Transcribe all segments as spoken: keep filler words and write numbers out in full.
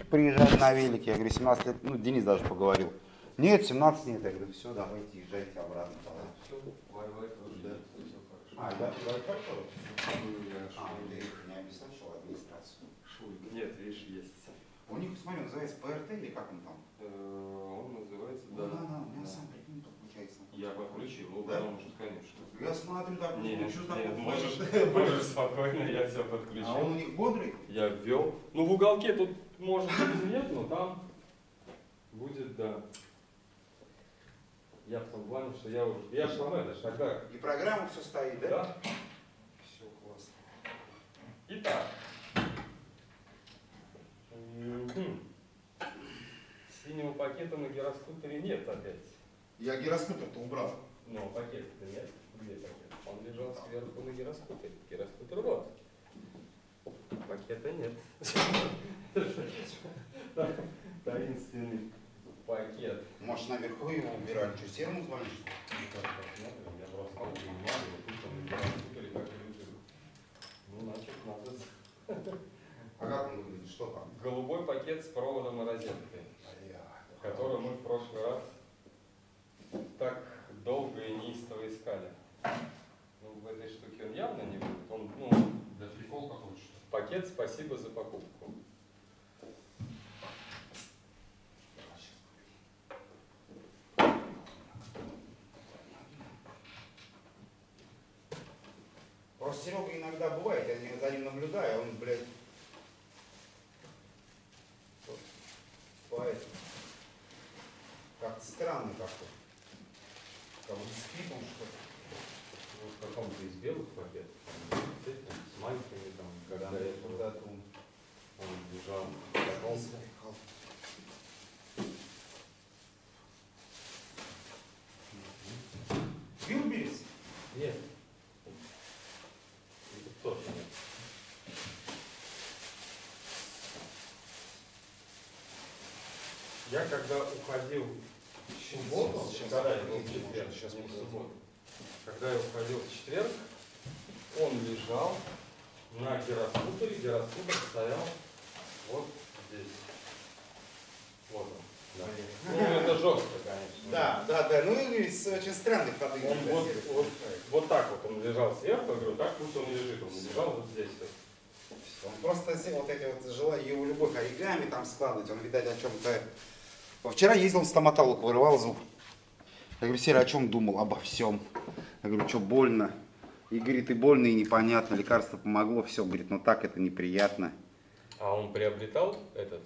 приезжать на велике. Я говорю, семнадцать лет, ну, Денис даже поговорил. Нет, семнадцать нет. Я говорю, все, давайте, езжайте обратно. Все, Wi-Fi тоже, да? Все хорошо. А, да, Wi-Fi тоже? А, ты не обеспечил администрацию. Шульк. Нет, видишь, есть. У них, смотри, называется ПРТ или как он там? Он называется, Ну, да. да, да, у меня сам прикинь подключается. Я подключил, ну, Да? потому что, конечно. Я смотрю, так, Нет, ну, что нет, такое? можешь, можешь спокойно, я все подключил. А он у них бодрый? Я ввел. Ну, в уголке тут может быть нет, но там будет, да. Я в том плане, что я уже, я же это ж тогда. И программа все стоит, да? Да. Все классно. Итак. М-м-м. Синего пакета на гироскутере нет опять. Я гироскутер-то убрал. Но пакета-то нет. Где пакет? Он лежал сверху на гироскутере. Гироскутер вот. Пакета нет. Таинственный пакет. Может, наверху его убирали? Что, серому звонишь? Я просто бумагу, тут он на гироскутере как лежит. Ну, значит, надо... А как он выглядит? Что там? Голубой пакет с проводом и розеткой, который мы в прошлый раз так долго и неистово искали. Ну, в этой штуке он явно не будет. Он, ну, для прикол какой-то что. Пакет «Спасибо за покупку». Просто Серега иногда бывает, я за ним наблюдаю, он, блядь, поэтому как-то странно как-то. Как будто спит он что-то. Ну, в каком-то из белых пакетов, с этим, с маленькими, там, когда Да, я куда-то он, он лежал, катался. Вилберис? Нет. Это тоже нет. Я когда уходил в субботу, когда я был в четверг, сейчас не в покажу. субботу, когда я уходил в четверг, он лежал на гироскутере, гироскутер стоял вот здесь. Вот он. Да. Ну, это жестко, конечно. Да, да, да, ну и с очень странных ходы. Он вот, вот, вот так вот он лежал сверху, я говорю, так пусть он и лежит, он лежал вот здесь. Он просто вот эти вот желания, его любовь оригами там складывать, он, видать, о чем-то... Вчера ездил в стоматолог, вырывал зуб. Я говорю, Серый, о чем думал? Обо всем. Я говорю, что больно? И говорит, и больно, и непонятно, лекарство помогло, все, говорит, но так это неприятно. А он приобретал этот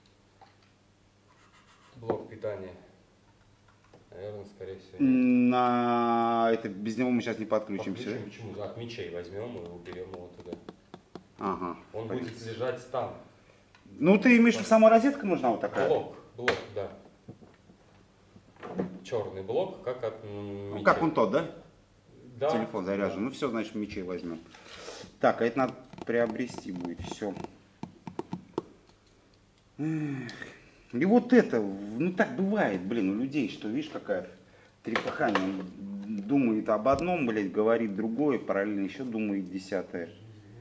блок питания? Наверное, скорее всего. Нет. На это без него мы сейчас не подключимся. Подключим, почему? От мечей возьмем и уберем его туда. Ага. Он понятно. будет лежать там. Ну ты имеешь в виду, сама розетка нужна вот такая? Блок, блок, да. Черный блок, как от м, Ну, как он тот, да? Да. Телефон заряжен. Да. Ну все, значит, мечей возьмем. Так, а это надо приобрести будет. Все. И вот это, ну так бывает, блин, у людей, что видишь, какая трепыхание. Он думает об одном, блядь, говорит другое, параллельно еще думает десятое.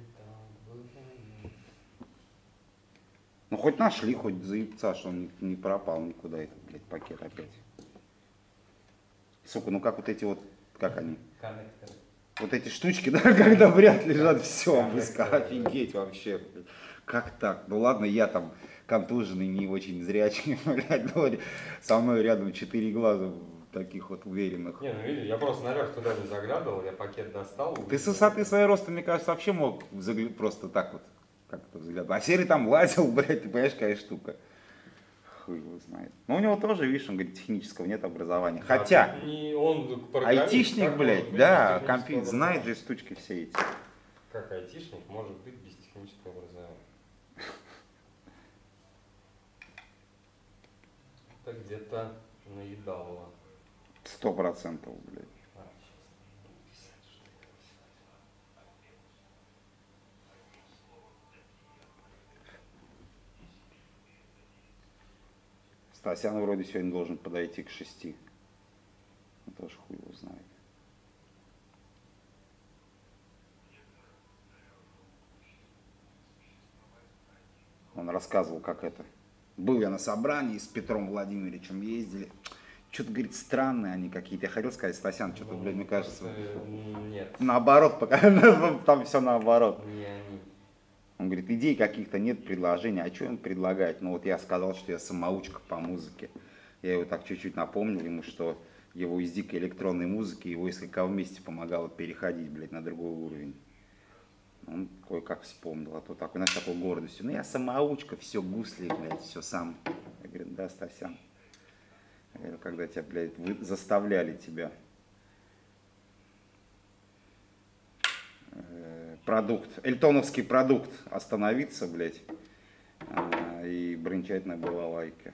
Ну хоть нашли, хоть заебца, что он не, не пропал никуда, этот, блядь, пакет опять. Сука, ну как вот эти вот, как они? Коннекторы. Вот эти штучки, да, когда в ряд лежат, все, офигеть вообще. Как так? Ну ладно, я там контуженный, не очень зрячий, блядь, но со мной рядом четыре глаза таких вот уверенных. Не, ну видишь, я просто наверх туда не заглядывал, я пакет достал. Ты с высоты своей роста, мне кажется, вообще мог заглянуть просто так вот, как-то взглядом. А Серый там лазил, блядь, ты понимаешь, какая штука. Хуй его знает. Но у него тоже, видишь, он говорит, технического нет образования. Да, хотя, не, он программист, айтишник, как блядь, может быть да, без компьютер, технического знает же образования? штучки все эти. Как айтишник может быть без технического образования? Это где-то наедало. Сто процентов, блядь. А, Стасян вроде сегодня должен подойти к шести. Ну, тоже хуй его знает. Он рассказывал, как это, Был я на собрании с Петром Владимировичем, ездили. Что-то, говорит, странные они какие-то. Я хотел сказать, Стасян, что-то, Ну, блядь, мне кажется... Нет. Наоборот, пока там все наоборот. Не они. Он говорит, идей каких-то нет, предложений. А что им предлагать? Ну вот я сказал, что я самоучка по музыке. Я его так чуть-чуть напомнил ему, что его из дикой электронной музыки, его несколько вместе помогало переходить, блядь, на другой уровень. Он кое-как вспомнил, а то такой, знаешь, такой гордостью. Ну я самоучка, все гусли, блядь, все сам. Я говорю, да, Стасян. Я говорю, когда тебя, блядь, вы заставляли тебя э, продукт, эльтоновский продукт остановиться, блядь, э, и бренчать на балалайке.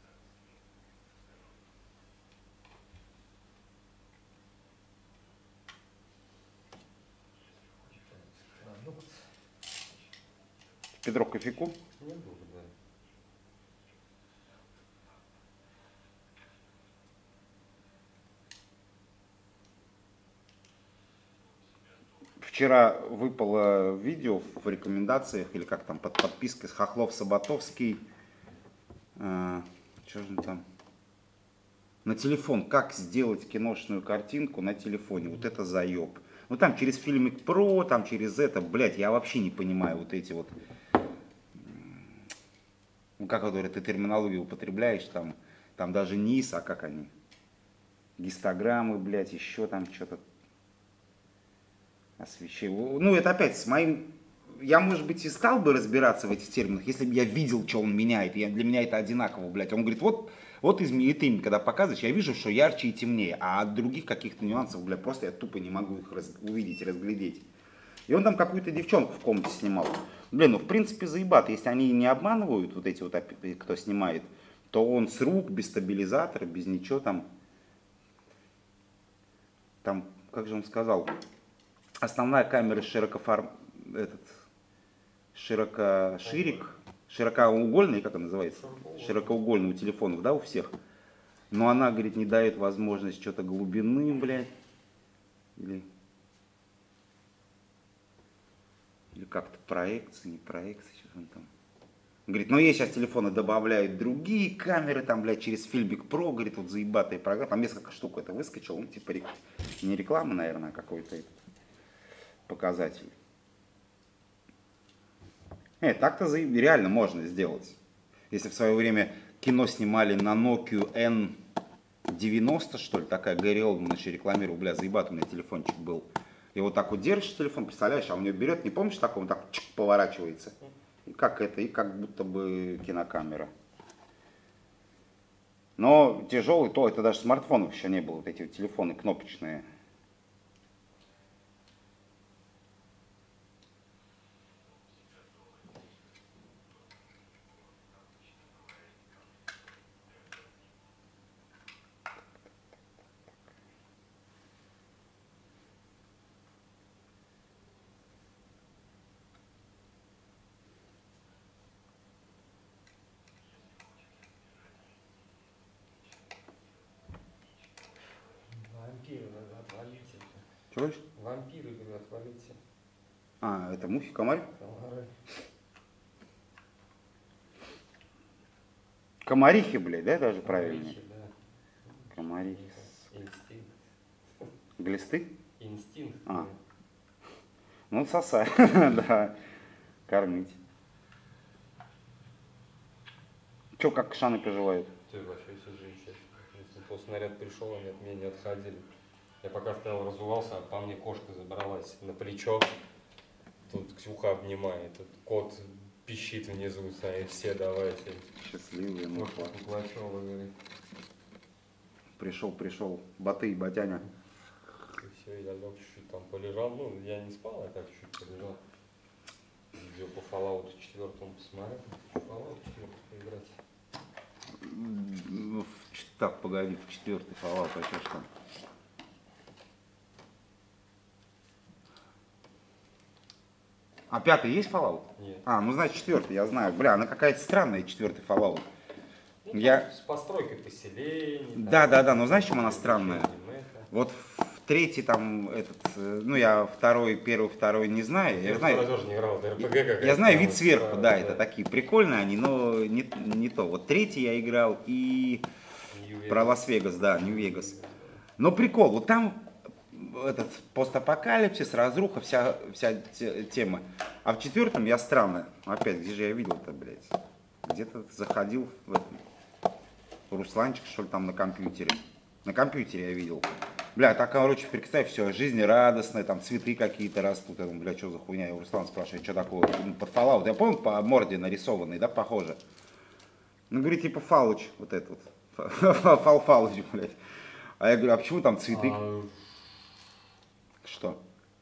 Петро, кофейку? Не буду, да. Вчера выпало видео в рекомендациях, или как там, под подпиской с Хохлов-Саботовский. Э, что же там? На телефон. Как сделать киношную картинку на телефоне? Вот это заеб. Ну там через Filmic Pro, там через это, блядь, я вообще не понимаю вот эти вот... Ну, как говорят, ты терминологию употребляешь, там, там даже низ, а как они? Гистограммы, блядь, еще там что-то. Освещение. Ну, это опять с моим... Я, может быть, и стал бы разбираться в этих терминах, если бы я видел, что он меняет. Я, для меня это одинаково, блядь. Он говорит, вот, вот измени, ты им, когда показываешь, я вижу, что ярче и темнее. А от других каких-то нюансов, блядь, просто я тупо не могу их раз... увидеть, разглядеть. И он там какую-то девчонку в комнате снимал. Блин, ну в принципе заебат. Если они не обманывают, вот эти вот, кто снимает, то он с рук, без стабилизатора, без ничего там. Там, как же он сказал, основная камера широкоформ... этот, широкоширик, широкоугольный, как она называется? Широкоугольный у телефонов, да, у всех. Но она, говорит, не дает возможность что-то глубины, блядь. Или... Или как-то проекции, не проекции, что-то там. Говорит, ну я сейчас телефоны добавляют другие камеры, там, блядь, через Filmic Pro, говорит, вот заебатая программа, там несколько штук это выскочил, ну, типа, не реклама, наверное, а какой-то показатель. Э, так-то заеб... реально можно сделать. Если в свое время кино снимали на Nokia эн девяносто, что ли, такая Гэри Олдман еще рекламировал, бля, заебатый у меня телефончик был. И вот так вот держишь телефон, представляешь, а он ее берет, не помнишь, так он так чик, поворачивается. И как это, и как будто бы кинокамера. Но тяжелый, то это даже смартфонов еще не было, вот эти вот телефоны кнопочные. Вампиры, отвалите. Чего? Вампиры, говорю, отвалите. А, это мухи, комарь? Комары. Комарихи, блядь, да, даже правильно? Комарихи, да. Комарихи. Инстинкт. Глисты? Инстинкт. А. Ну, сосать, да. Кормить. Че, как кшаны поживают? Ты вообще все замечательно. То снаряд пришел, они от меня не отходили. Я пока стоял, разувался, а по мне кошка забралась на плечо. Тут Ксюха обнимает, тут кот пищит внизу, стоит, все давайте. Счастливые, ну Кошка Куклачева, говорит. Пришел, пришел, Баты и Батяня. И все, я лег чуть-чуть там полежал. Ну, я не спал, я так чуть-чуть полежал. Видео по Fallout четвёртому посмотрел. Fallout четвёртый поиграть. Ну, в, так, погоди, в четвертый Fallout, а что ж там? А пятый есть Fallout? Нет. А, ну значит четвертый, я знаю. Бля, она какая-то странная, четвертый Fallout. Ну, я... С постройкой поселений. Да, да, да, но знаешь, чем она странная? Вот в третий там, этот, э, ну я второй, первый, второй не знаю. Я, Я знаю, тоже не играл, это эр пэ гэ какая-то. я знаю вид вот, сверху, да, да, да. это такие прикольные они, но не, не то. Вот третий я играл и про Нью-Вегас. Лас-Вегас, да, Нью-Вегас. Но прикол, вот там этот постапокалипсис, разруха, вся, вся те- тема. А в четвертом я странно, опять, где же я видел-то, блядь? Где-то заходил в этом, Русланчик, что ли, там на компьютере. На компьютере я видел. Бля, так, короче, представь, все, жизнерадостное, там цветы какие-то растут. Я думаю, бля, что за хуйня? Я у Руслана спрашиваю, что такое? Ну, под Fallout. Я помню, по морде нарисованный, да, похоже? Ну, говорит, типа Фалыч, вот этот вот. Фал Фалыч, блядь. А я говорю, а почему там цветы? А, Что?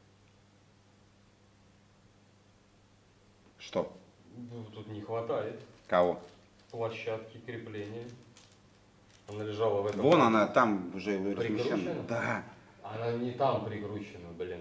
Что? ну, тут не хватает Кого? площадки крепления. Она лежала в этом. Вон она, там уже Прикручена? размещена. Да. Она не там прикручена, блин.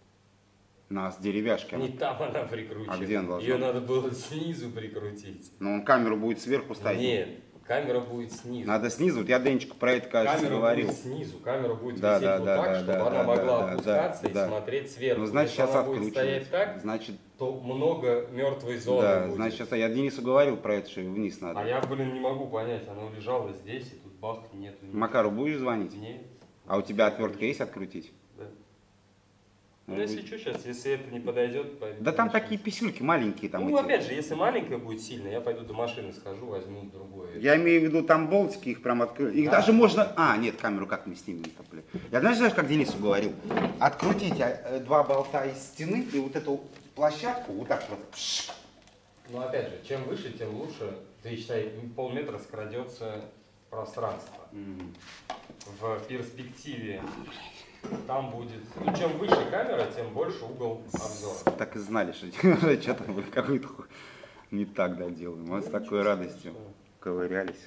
На с деревяшкой. Не там она прикручена. А где она должна Ее быть? надо было снизу прикрутить. Но он камеру будет сверху ставить. Нет, камера будет снизу. Надо снизу. Вот я Денчику про это, кажется, Камера говорил. будет снизу, камера будет Да, висеть да, вот да, так, да, чтобы да, она да, могла да, опускаться да, и да. смотреть сверху. Ну, значит, Если сейчас она будет стоять откручивается. так, Значит, то много мертвой зоны да, будет. значит, сейчас я Денису говорил про это, что вниз надо. А я, блин, не могу понять, она лежала здесь, и тут бах, нету. ничего. Макару будешь звонить? Нет. А у тебя отвертка есть открутить? Да. Ну, Ну, если что, сейчас, если это не подойдет, пойду. Да там дальше. такие писюльки маленькие там Ну, эти. опять же, если маленькая будет сильно, я пойду до машины схожу, возьму другое. Я имею в виду там болтики, их прям открыть. Их Да. даже можно... А, нет, камеру как мы снимем-то, бля. Я знаешь, знаешь, как Денису говорил? Открутить э, два болта из стены и вот эту площадку вот так вот. Пш. Но опять же, чем выше, тем лучше. Ты считай, полметра скрадется пространство. М. В перспективе там будет, ну, чем выше камера, тем больше угол обзора. Так и знали, что что-то мы какой-то ху- не так да делаем. Мы с такой радостью ковырялись.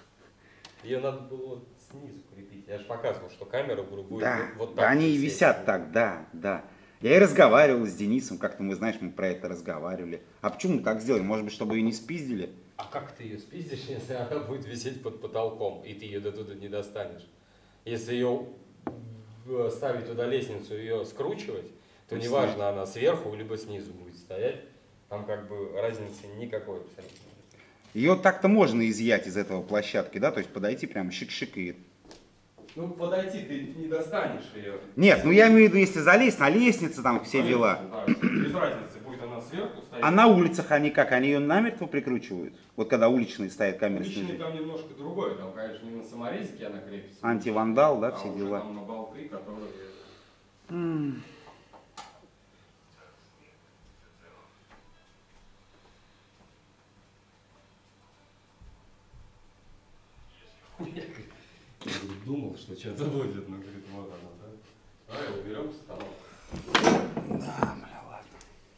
Ее надо было вот снизу крепить. Я же показывал, что камера говорю, будет Да, вот, вот да, так. они и висеть. висят так, да, да. Я и разговаривал с Денисом, как-то мы, знаешь, мы про это разговаривали. А почему мы так сделали? Может быть, чтобы ее не спиздили? А как ты ее спиздишь, если она будет висеть под потолком, и ты ее до туда не достанешь? Если ее в- ставить туда лестницу, ее скручивать, то То есть неважно, она сверху либо снизу будет стоять, там как бы разницы никакой абсолютно. Ее так-то можно изъять из этого площадки, да? То есть подойти прям шик-шик и... Ну, подойти ты не достанешь ее. Нет, ну я имею в виду, если залезть на лестницу, там все дела. Без разницы, будет она сверху стоять. А на улицах они как? Они ее намертво прикручивают? Вот когда уличные стоят камеры Личный снизу. там немножко другое, там, конечно, не на саморезике она крепится. Антивандал, да, а все уже дела. там на болты, которые... М. Я говорю, думал, что что-то будет, но говорит, вот оно, да? Давай уберем стол. Да, бля, ладно.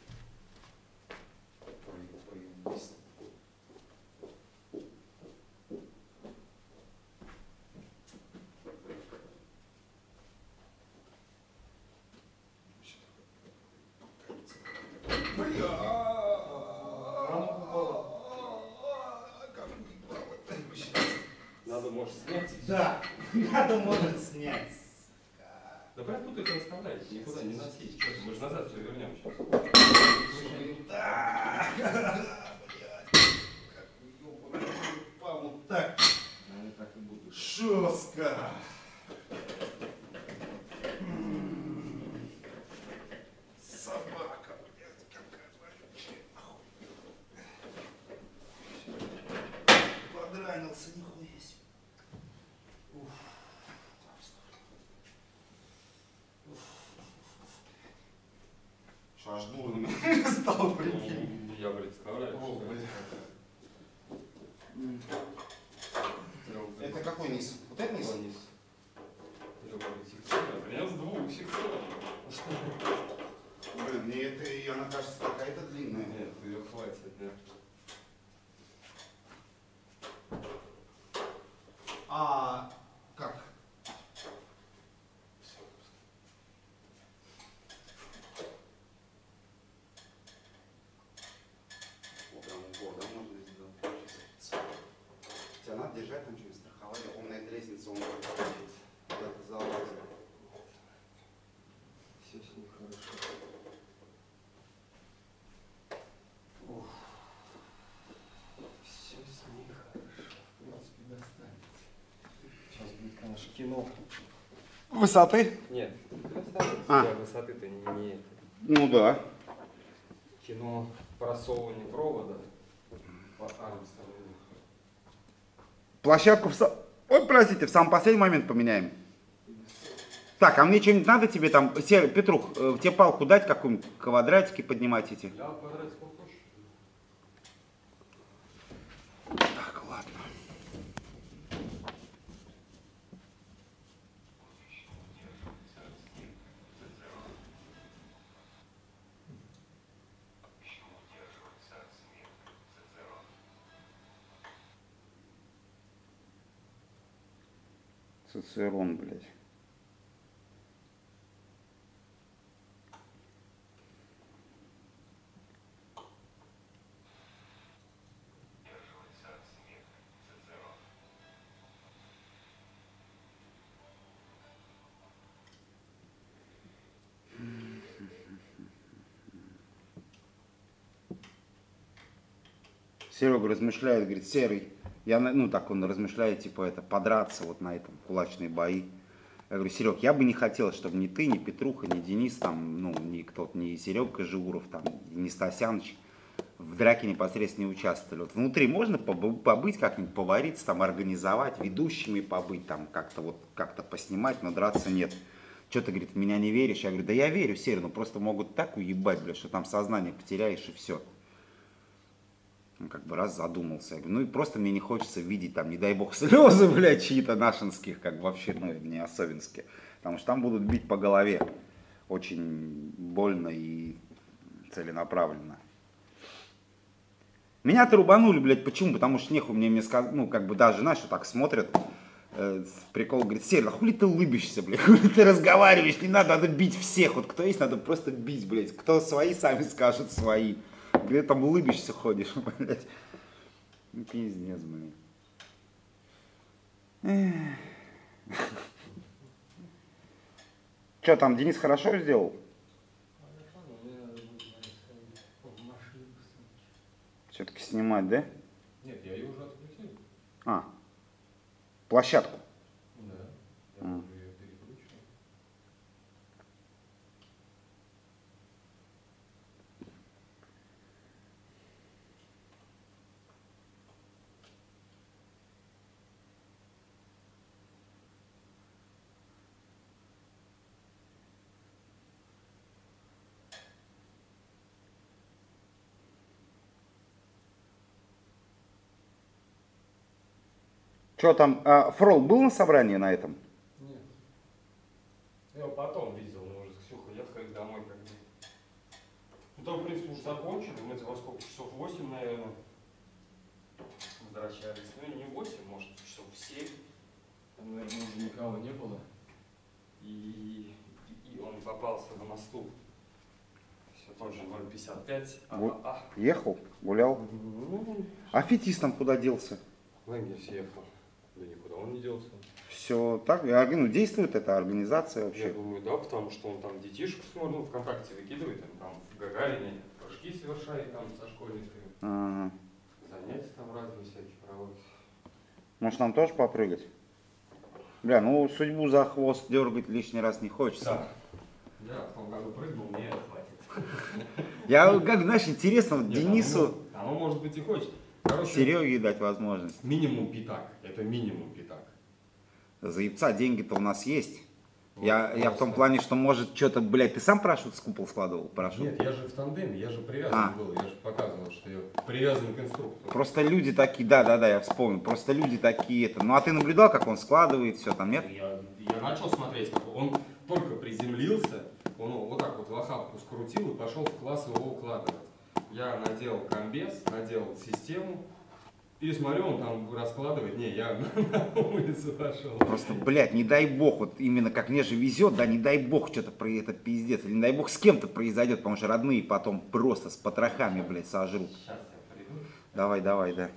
Надо, может, снять. Да, надо, может, снять. Да прям тут их оставляйте, никуда не носить. Что ты, мы же назад все вернем сейчас. Да, блядь, как ёбаный упал вот так. Они так и будут. Жестко. Собака, блядь, какая вонючая. Подранился, нихуя себе. Уф. Что, аж дурно стал, прикинь. Ну, я представляю. О, что- блядь. Это какой низ? Вот это низ? Вниз. Я говорю, секционно. Принес двух секционных. Блин, мне это, и она кажется какая-то длинная. Нет, ее хватит, да. А как? Вот прям упор, да, можно сделать. Тебя надо держать там что-нибудь страховать, а он на этой лестнице, он куда-то залазит. кино. Высоты? Нет, высоты, А. высоты-то не, не это. Ну да. Кино просовывание провода по Армстронгу. Площадку в... са- Ой, простите, в самый последний момент поменяем. Так, а мне что-нибудь надо тебе там, Сер- Петрух, э, тебе палку дать, какую-нибудь квадратики поднимать эти? Я квадратик хочешь? Так, ладно. Цицерон, блядь. Серега размышляет, говорит, Серый, я, на- ну так он размышляет, типа это, подраться вот на этом, кулачные бои. Я говорю, Серег, я бы не хотел, чтобы ни ты, ни Петруха, ни Денис, там, ну, ни кто-то, ни Серега Жигуров, там, ни Стасяныч в драке непосредственно не участвовали. Вот внутри можно побы- побыть, как-нибудь повариться, там, организовать, ведущими побыть, там, как-то вот, как-то поснимать, но драться нет. Что ты, говорит, в меня не веришь? Я говорю, да я верю, Серый, ну просто могут так уебать, блядь, что там сознание потеряешь и все. Он как бы раз задумался. Я говорю, ну и просто мне не хочется видеть там, не дай бог, слезы, блядь, чьи-то нашинских, как вообще, ну, не особенские. Потому что там будут бить по голове. Очень больно и целенаправленно. Меня-то рубанули, блядь, почему? Потому что нехуй мне, мне сказать, ну, как бы даже, знаешь, что так смотрят, э, прикол, говорит, Серый, а хули ты улыбишься, блядь, хули ты разговариваешь, не надо, надо бить всех, вот кто есть, надо просто бить, блядь, кто свои, сами скажут свои. Где там улыбишься ходишь, блядь. Ну, пиздец, блин. Че там, Денис хорошо сделал? Все-таки снимать, да? Нет, я ее уже открутил. А, площадку. Да, я А. уже ее перекручивал. Че там, а, Фрол был на собрании на этом? Нет. Я его потом видел, мы уже с Ксюхой ехали домой как бы. Ну там, в принципе, уже закончили. Мы во сколько? Часов восемь, наверное. Возвращались. Ну не восемь, может, часов в семь. Там, наверное, уже никого не было. И, и, и он попался на мосту. Все тот же ноль пятьдесят пять. Гу- А, а, Ехал, гулял. Ну, А фетис там куда делся? в Энгельс ехал. Да никуда он не делся. Все так, я говорю, ну, действует эта организация Я вообще. думаю, да, потому что он там детишек смотрит, ну, ВКонтакте выкидывает, он там в Гагарине прыжки совершает там со школьниками. Ага. Занятия там разные всякие проводят. Может нам тоже попрыгать? Бля, ну судьбу за хвост дергать лишний раз не хочется. Да. Я в том году прыгнул, мне это хватит. Я, как, знаешь, интересно, вот Нет, Денису, Оно, оно может быть и хочет. Короче, Сереге дать возможность. минимум пятак. Это минимум пятак. За яйца деньги-то у нас есть. Вот Я, я в том просто. плане, что может что-то, блядь, ты сам парашют с купол складывал? Парашют? Нет, я же в тандеме, я же привязан А. был, я же показывал, что я привязан к инструктору. Просто люди такие, да-да-да, я вспомнил, просто люди такие, это, ну а ты наблюдал, как он складывает, все там, нет? Я, я начал смотреть, как он только приземлился, он его вот так вот в охапку скрутил и пошел в класс его укладывать. Я надел комбез, надел систему, и смотрю, он там раскладывает. Не, я на улицу пошел. Просто, блядь, не дай бог, вот именно как мне же везет, да, не дай бог что-то про это пиздец, или не дай бог с кем-то произойдет, потому что родные потом просто с потрохами, блядь, сожрут. Сейчас я приду. Давай, давай, да.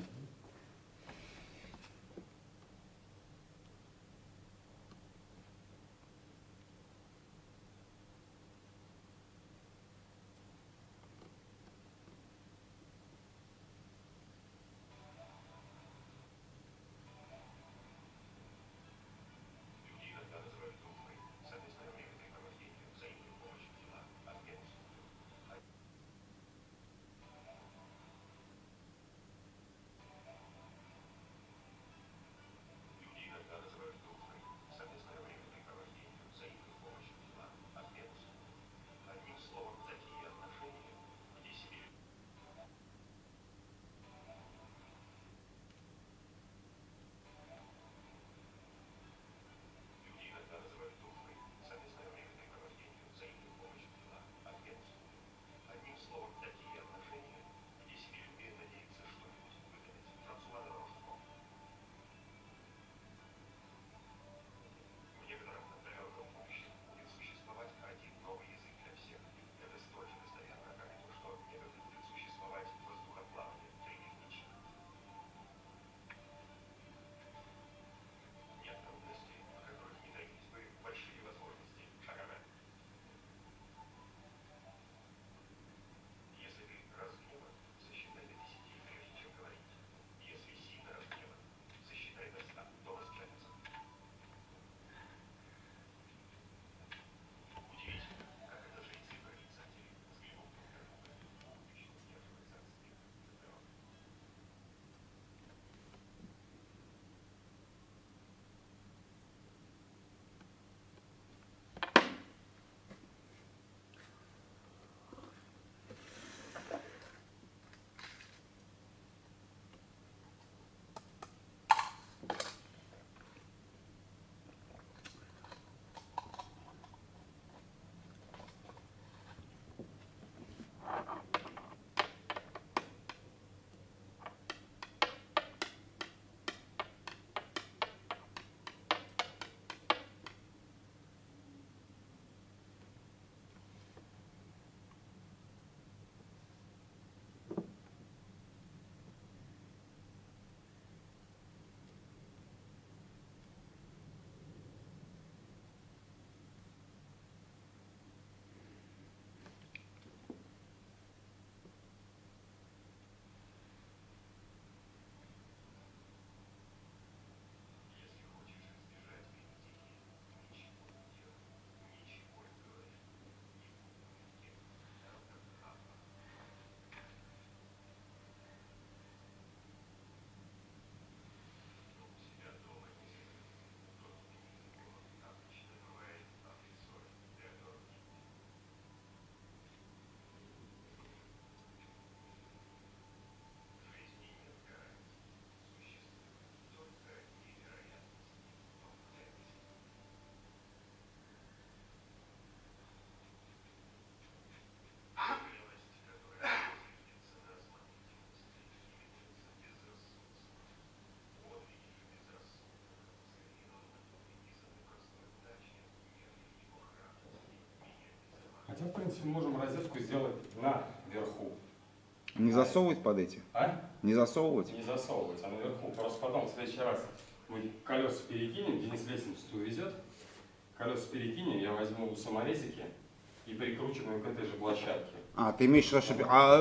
мы можем розетку сделать наверху. Не засовывать под эти? А? Не засовывать? Не засовывать, а наверху. Просто потом в следующий раз мы колеса перекинем, Денис лестницу увезет, колеса перекинем, я возьму саморезики и прикручиваем ее к этой же площадке. А, ты имеешь в виду, что... А,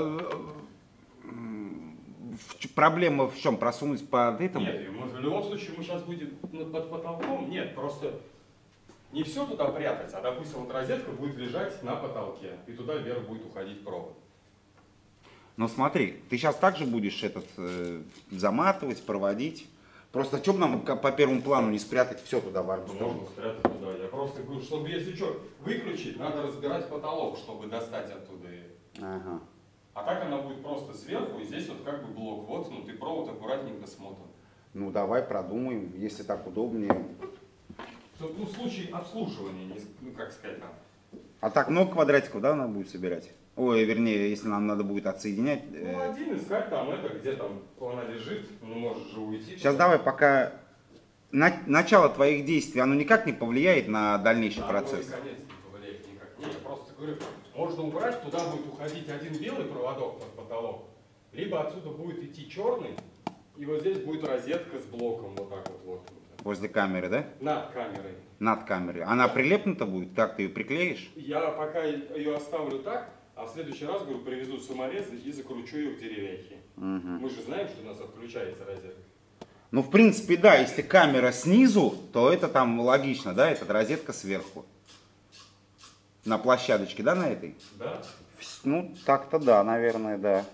в- проблема в чем? Просунуть под этому? Нет, мы, в любом случае мы сейчас будем ну, под потолком. Нет, просто не все туда прятать, а допустим вот розетка будет лежать на потолке, и туда вверх будет уходить провод. Ну смотри, ты сейчас также будешь этот э, заматывать, проводить. Просто что бы нам ка- по первому плану не спрятать все туда в Ну, армстрон? можно спрятать туда. Я просто говорю, чтобы если что, выключить, надо разбирать потолок, чтобы достать оттуда ее. Ага. А так она будет просто сверху, и здесь вот как бы блок воткнутый, провод аккуратненько смотан. Ну давай продумаем, если так удобнее. Чтобы, ну, в случае обслуживания, не, ну как сказать там. А так много квадратиков, да, надо будет собирать? Ой, вернее, если нам надо будет отсоединять. Ну, э, один искать там это, где там она лежит, ну можешь же уйти. Сейчас потом. давай пока на- начало твоих действий, оно никак не повлияет на дальнейший Да, процесс. ну, и конец не повлияет никак. Не, я просто говорю, можно убрать, туда будет уходить один белый проводок под потолок, либо отсюда будет идти черный, и вот здесь будет розетка с блоком вот так вот воткнута. Возле камеры, да? Над камерой. Над камерой. Она прилепнута будет? Как ты ее приклеишь? Я пока ее оставлю так, а в следующий раз, говорю, привезу саморезы и закручу ее к деревяхе. Угу. Мы же знаем, что у нас отключается розетка. Ну, в принципе, да, если камера снизу, то это там логично, да, это розетка сверху. На площадочке, да, на этой? Да? Ну, так-то да, наверное, да.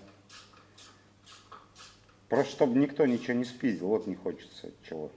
Просто чтобы никто ничего не спиздил, вот не хочется чего.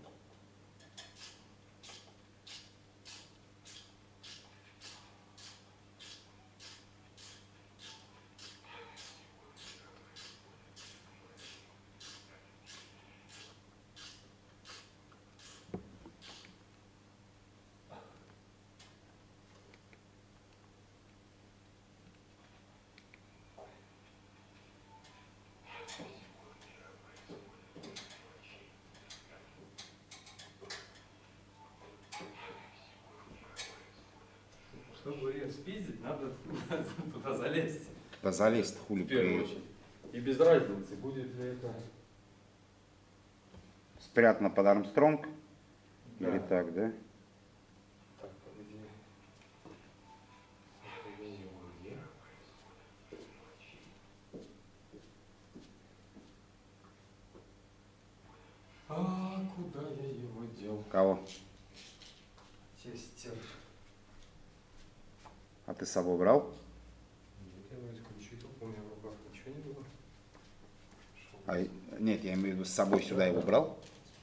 Чтобы ее спиздить, надо туда залезть. Да залезть, хули. В первую при- очередь. И без разницы, будет ли это... Спрятано под Армстронг? Да. Или так, да? Так, где? Это я его вверх. А куда я его дел? Кого? Тестер. А ты с собой брал? Нет, я вроде включил, у меня в руках ничего не было. А, нет, я имею в виду, с собой сюда его брал?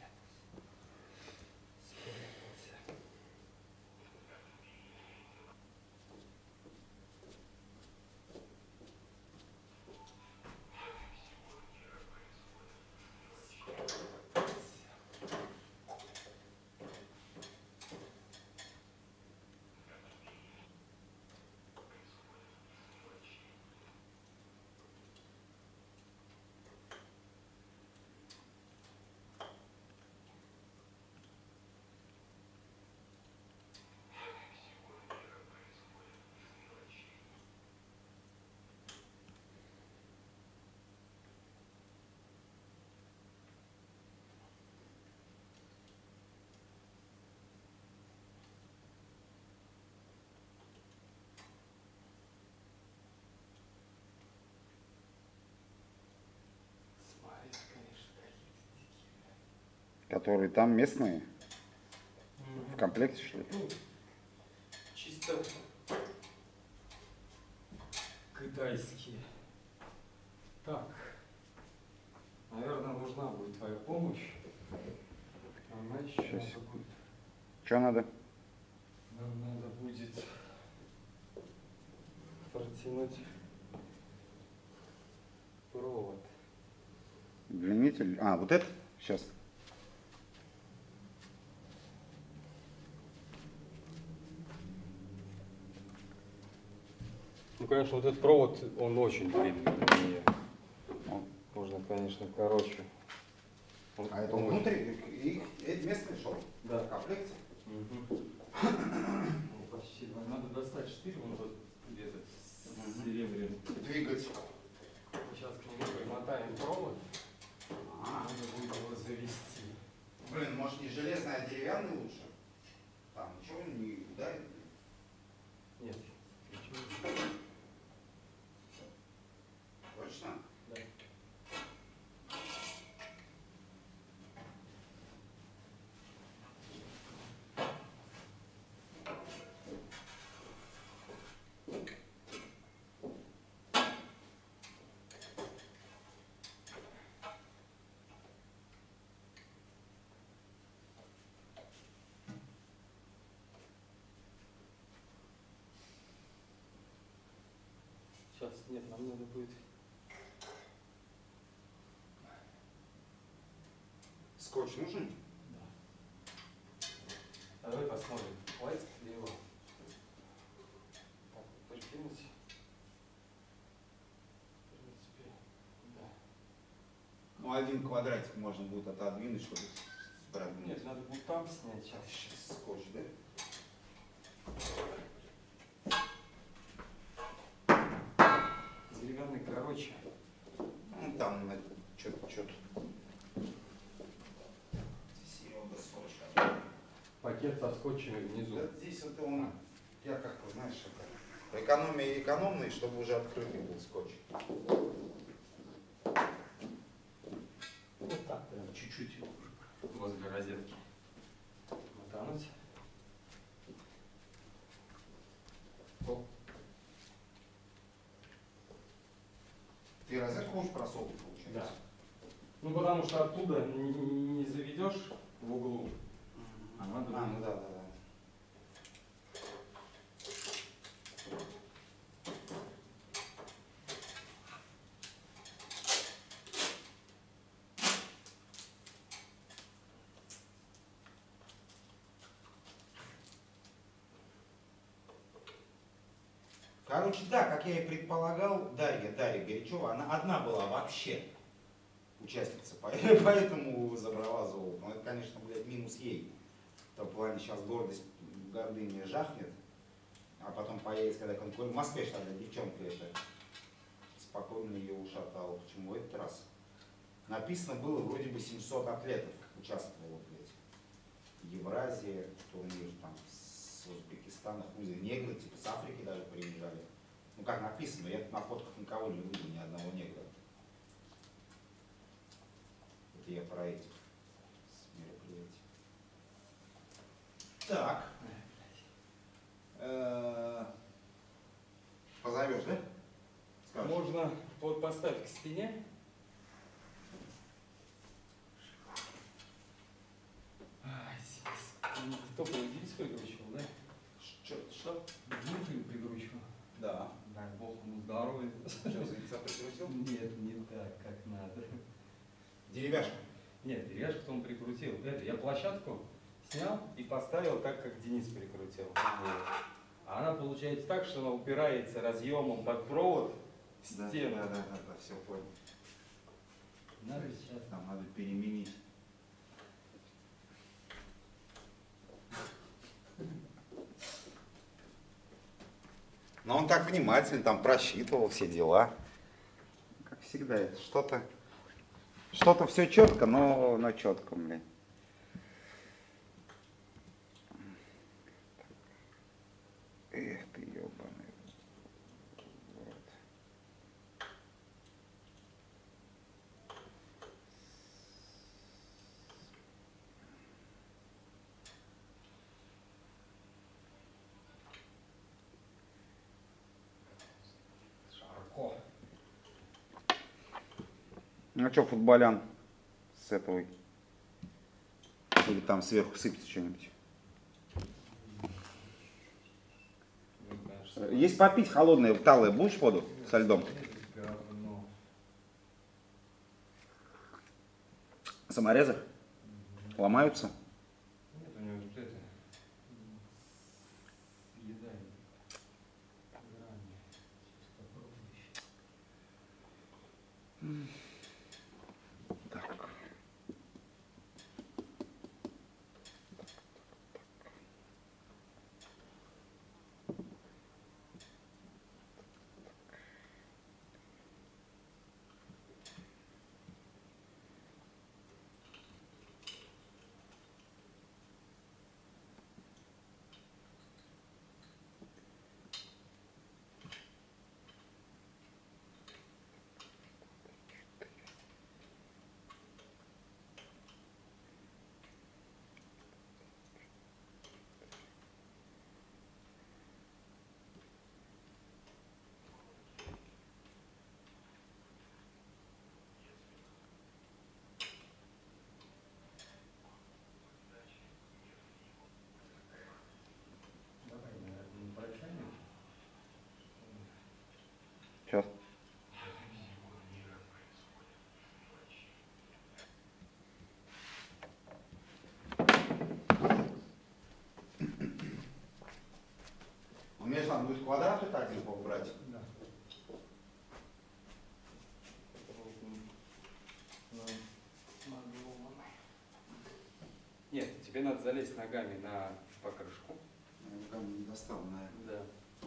Смотри, конечно, какие-то дикие. Которые там местные? В комплекте шли? Ну, чисто китайские. Так, наверное, нужна будет твоя помощь. Она еще Сейчас. надо будет. Что надо? Нам надо будет протянуть провод. Удлинитель? А, вот это? Сейчас. Ну, конечно, вот этот провод, он очень длинный для меня. Ну, Можно, конечно, короче. Он- А это он он внутри? И, и местный шел? Да. В комплекте? Мгм. Ну, почти. Надо достать штырь, он вот где-то с серебряным. Двигать. Сейчас к нему примотаем провод. А, Надо будет его завести. блин, может не железный, а деревянный лучше? Там ничего не ударит? Нет. Ничего. Точно? Да. Сейчас, нет, нам надо будет. Скотч нужен? Да. Давай посмотрим, хватит ли его. Так, прикинуть. В принципе, да. Ну, один квадратик можно будет отодвинуть, чтобы продвинуть. Нет, надо будет там снять сейчас. Сейчас скотч, да? Деревянный, короче. Ну, там что-то, что-то. Серега скотч. Пакет со скотчами внизу. Да, здесь вот он, я как-то, знаешь, это, экономия экономный, чтобы уже открытый был скотч. Вот так, прям чуть-чуть его возле розетки. Мотануть. Оп. Ты розетку будешь просовывать, получается? Да. Ну потому что оттуда не, не заведешь в углу. А надо А, будет- ну да, да, да. Короче, да, как я и предполагал, Дарья, Дарья Горячева, она одна была вообще участница, поэтому забрала золото. Но это, конечно, блядь, минус ей. В том плане сейчас гордость, гордыня жахнет, а потом появится, когда конкурент. В Москве же тогда девчонка эта спокойно ее ушатала. Почему в этот раз? Написано было, вроде бы семьсот атлетов участвовало, блядь. Евразия, турнир там с Узбекистана, хуй знает, негры, типа с Африки даже приезжали. Ну как написано, я на фотках никого не увидел, ни одного негра. Это я про этих с мероприятий. Так. Э, Позовешь, да? Скажешь. Можно вот поставить к стене. Ай, с- Кто здесь прикручивал, да? Что? Что? Дмитрий прикручивал. Да. Дай бог ему здоровья. Что, за яйца прикрутил? Нет, не так, как надо. Деревяшка. Нет, деревяшку он прикрутил. Это, я площадку снял и поставил так, как Денис прикрутил. Вот. А она получается так, что она упирается разъемом под провод в Да, стену. да, да, да, да, все понял. Надо сейчас. Нам надо переменить. Но он так внимательно там просчитывал все дела. Как всегда, это что-то, что-то все четко, но на четком, блин. Эх ты, ебаный. Вот. Шарко. Ну что, футболян с этого? Или там сверху сыпется что-нибудь? Ну, конечно, Есть попить холодное, талое, будешь воду со льдом? говно. Саморезы ломаются? Нет, у него вот это съедает грани. Сейчас попробую еще. Так. Нет, тебе надо залезть ногами на покрышку. Я руками не достал, наверное. Да.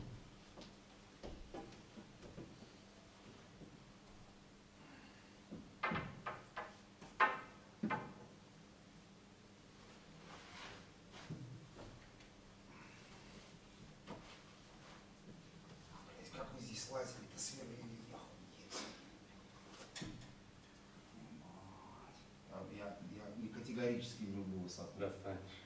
Блять, как мы здесь лазили-то, сверлили, охуеть. Мать. Я, я, я категорически не люблю высоту. Достанешь.